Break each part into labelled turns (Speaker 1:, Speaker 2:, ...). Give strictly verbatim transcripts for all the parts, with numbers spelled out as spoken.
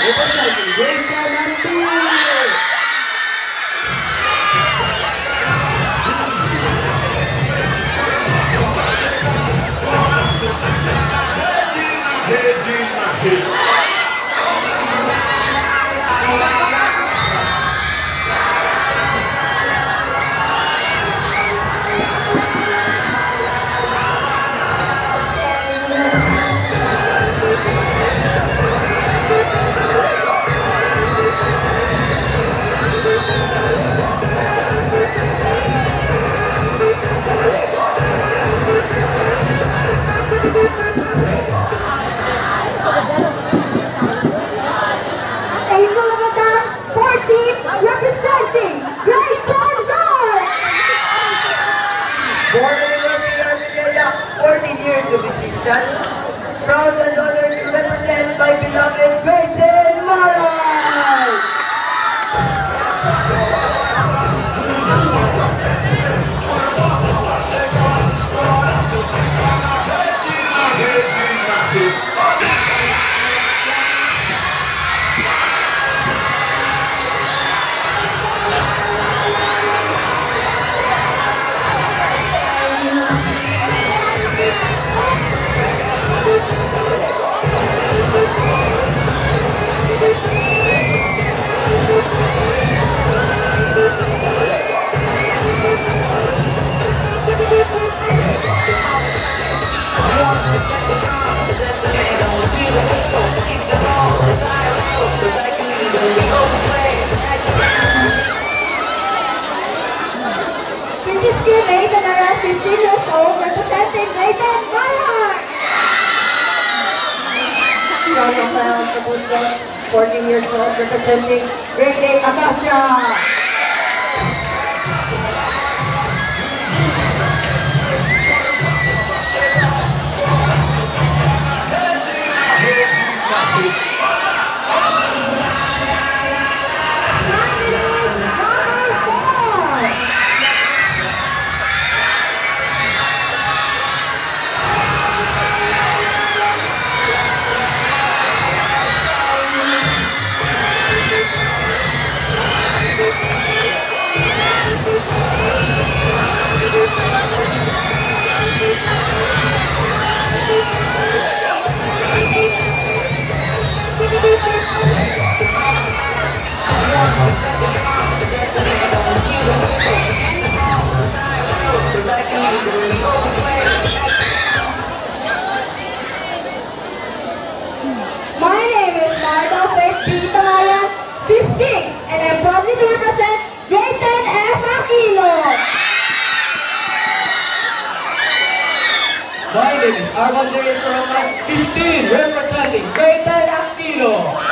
Speaker 1: Representing grade ten and two.
Speaker 2: Representing Great North!
Speaker 3: Born in Australia, fourteen years of existence, proud and honored to represent my beloved Great North!
Speaker 2: Binibini and around fifteen years old, representing Great North!
Speaker 3: Ginoong Kalikasan, fourteen years old, representing Great Acacia.
Speaker 2: fifteen, and I'm proudly to represent Grade ten F Aquilo.
Speaker 1: My name is Armand from fifteen, representing Grade ten Aquilo.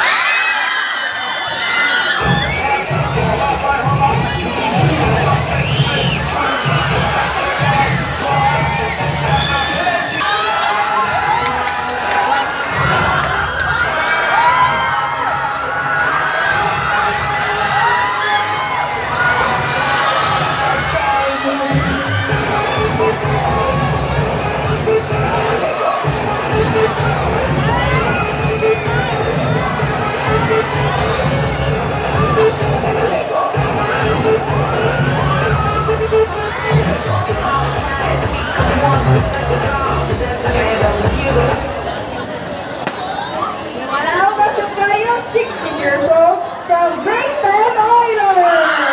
Speaker 2: sixteen years old from Great ten Island.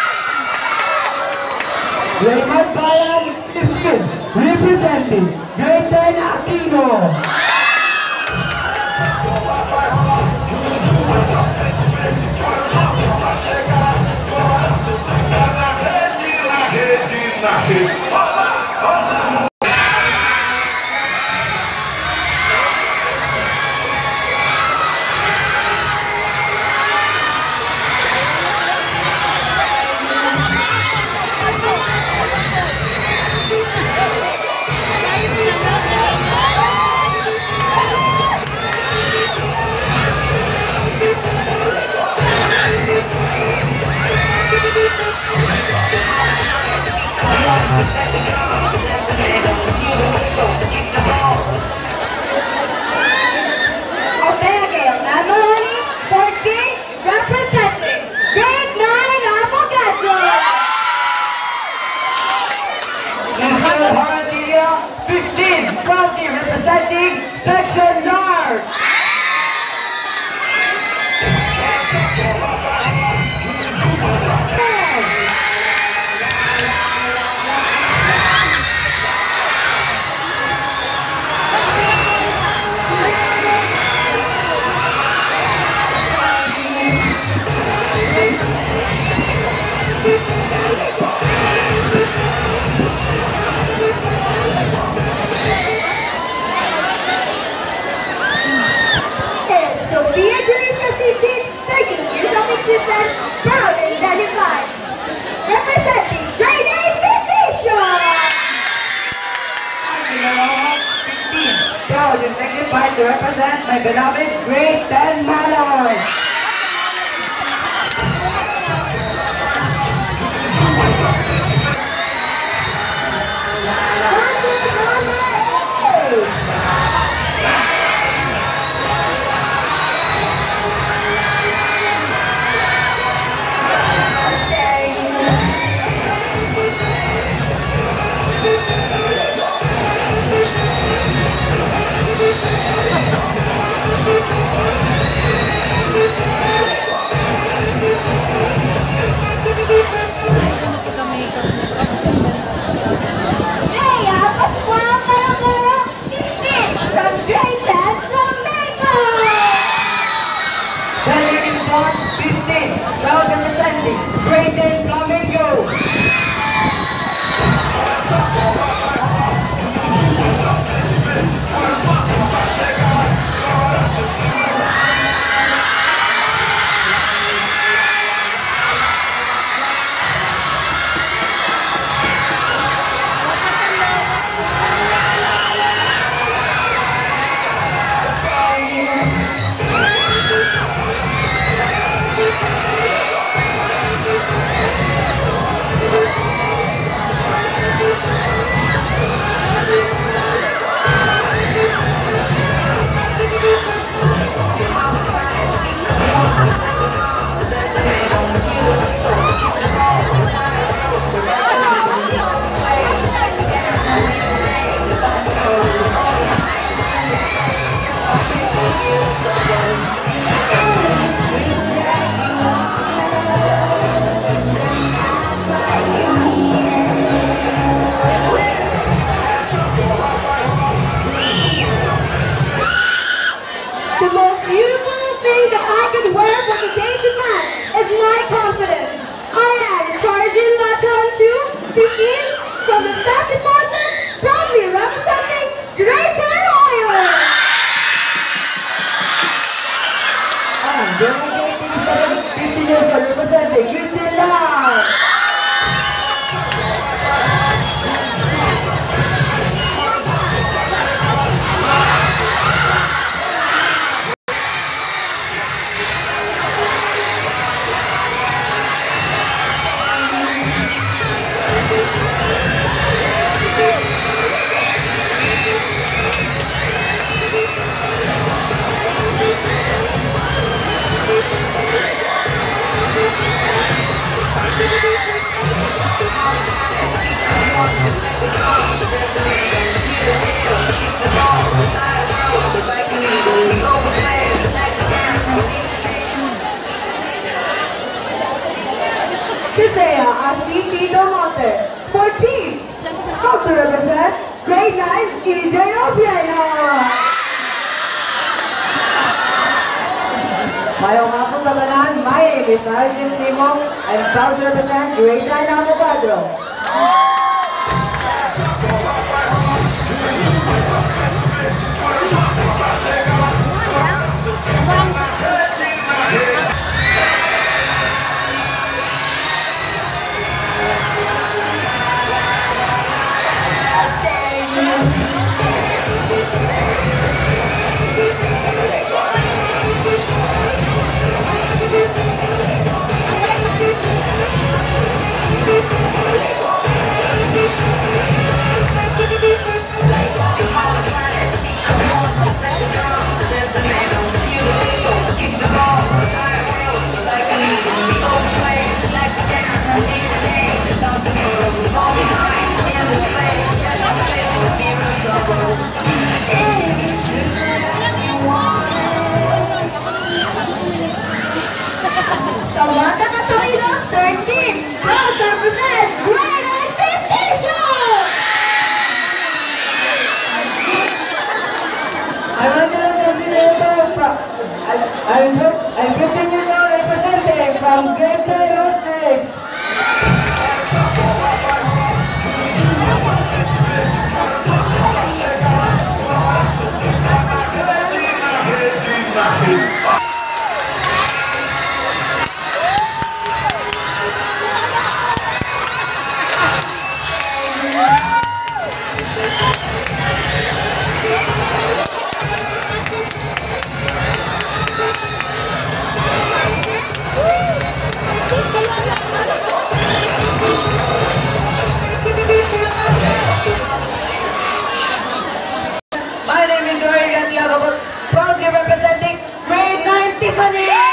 Speaker 1: Raymond Bayan, fifteen, representing Grade ten Aquino.
Speaker 2: Thank you.
Speaker 3: mark.
Speaker 2: Proud and identified. Representing grade A Division.
Speaker 1: fifteen. Proud and dignified to represent my beloved grade ten Malloy.
Speaker 2: The most beautiful thing that I can wear for the day to come is my confidence. I am Sergeant Laton two, speaking from the South Department, proudly representing Greater Ohio.
Speaker 3: And delegating fifty years for representing Houston Live.
Speaker 2: Kisaya Ashley Tito Monte, fourteen. How to represent grade nine E J Obiano.
Speaker 3: Mayong hapon sa tanan, my name is Sergeant Ginoong. I'm proud to represent grade nine Avocado.
Speaker 1: I'm fifteen years old representing from grade ten Australia.
Speaker 3: My name is Roy Gatiago, proudly representing grade nine Tiffany!